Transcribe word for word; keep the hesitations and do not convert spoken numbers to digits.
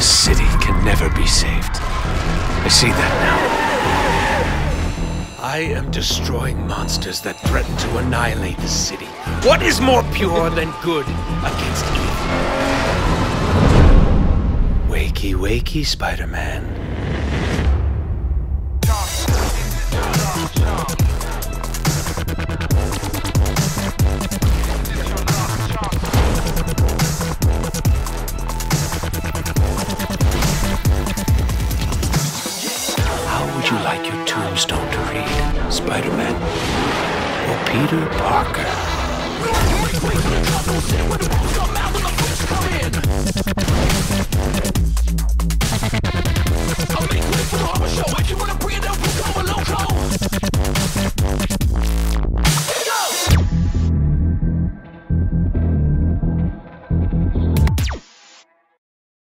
This city can never be saved. I see that now. I am destroying monsters that threaten to annihilate the city. What is more pure than good against evil? Wakey, wakey, Spider-Man. How would you like your tombstone to read, Spider-Man or Peter Parker?